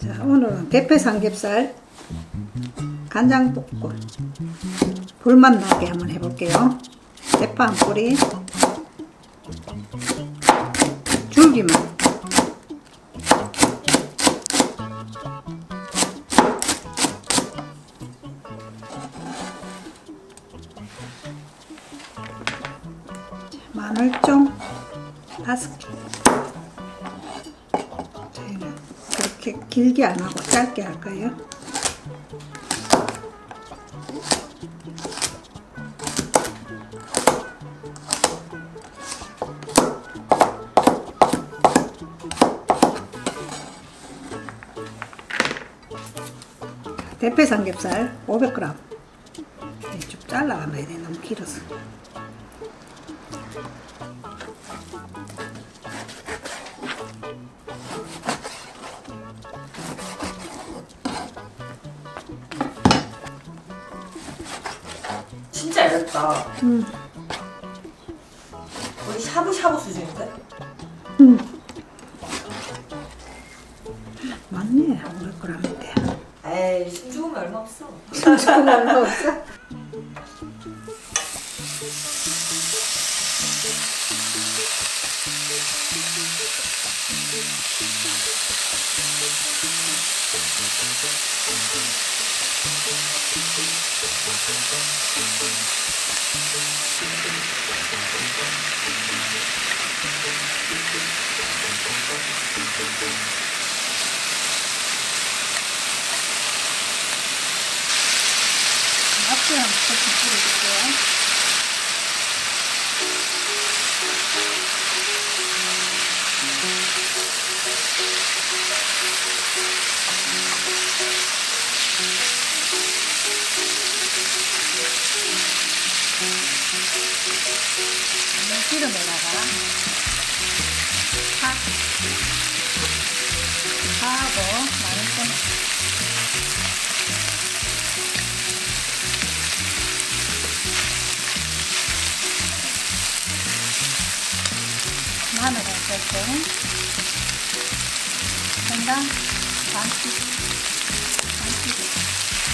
자, 오늘은 대패 삼겹살 간장 볶고 불맛 나게 한번 해볼게요. 대파 한 뿌리, 줄기만, 마늘종 5개. 저희는 그렇게 길게 안 하고 짧게 할 거예요. 대패 삼겹살 500g. 좀 잘라가면 돼. 너무 길어서. 진짜 얇다. 거의 샤브샤브 수준인데? 맞네. 500g인데. 에이, 숨 죽으면 얼마 없어. 숨죽으면 얼마 없어? 앞에 한번 조금 뿌려줄게요. 기름에다가 파하고 마늘좀, 마늘 한 스푼, 생강 반 티스,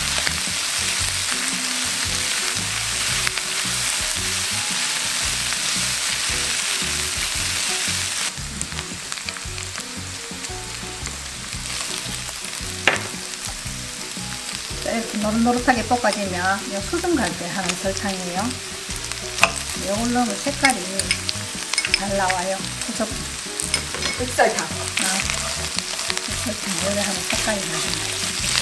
이렇게 노릇노릇하게 볶아지면 이 수증 갈 때 하는 설탕이에요. 이걸 넣으면 색깔이 잘 나와요. 수증. 흑설탕. 설탕 원래 하는 색깔이 나잖아요.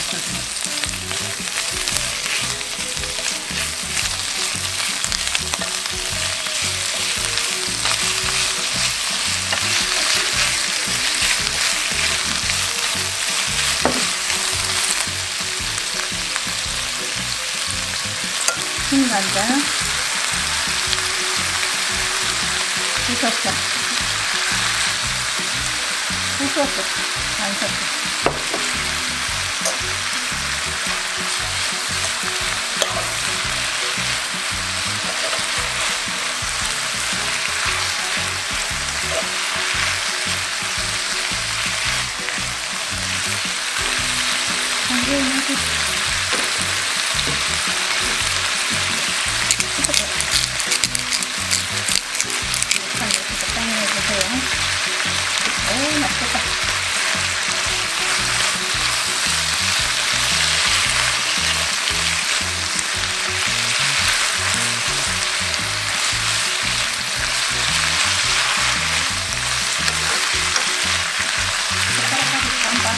흰간장 2스푼, 2스푼, 반 스푼. 오, 맛있겠다. 젓가락까지 쌈봐.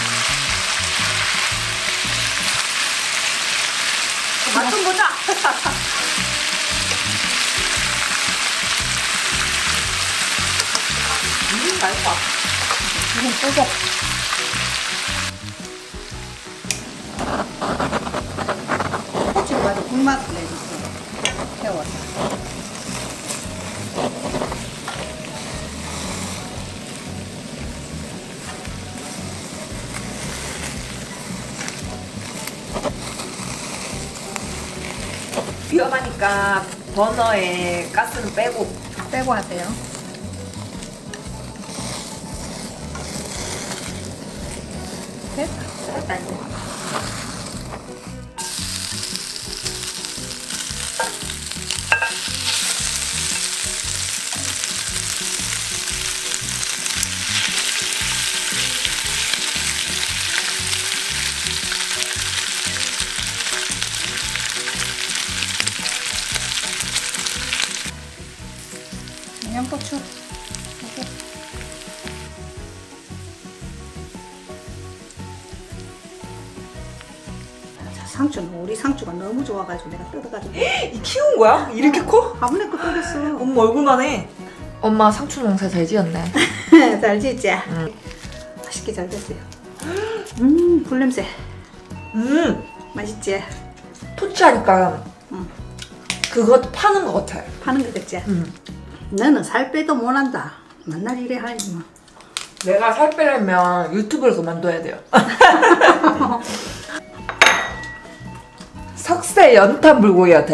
맛 좀 보자. 맛있다. 지금 뜨거. 고추를 가지고 불맛을 내줬어요. 태워서. 위험하니까 버너에 가스는 빼고 하세요. 됐다 이제. 양고추. 자, 상추는 우리 상추가 너무 좋아가지고 내가 뜯어가지고. 이 키운 거야? 이렇게 커? 아무나 거 뜯었어. 엄마 얼굴만 해. 엄마 상추 농사 잘 지었네. 잘 짓지? 맛있게 잘 됐어요. 불냄새. 맛있지? 토치하니까 그거 파는 거 같아. 파는 거 같지? 너는 살 빼도 못한다. 맨날 이래 하지 뭐. 내가 살 빼려면 유튜브를 그만둬야 돼요. 석쇠 연탄 불고기 같아.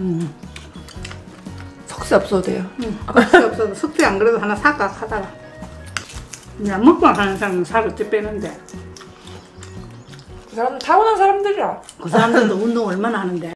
석쇠 없어도 돼요. 없어도 석쇠 안 그래도 하나 살까 하다가. 그냥 먹방 하는 사람은 살 어찌 빼는데. 그 사람은 타고난 사람들이야. 그 사람들도 운동 얼마나 하는데.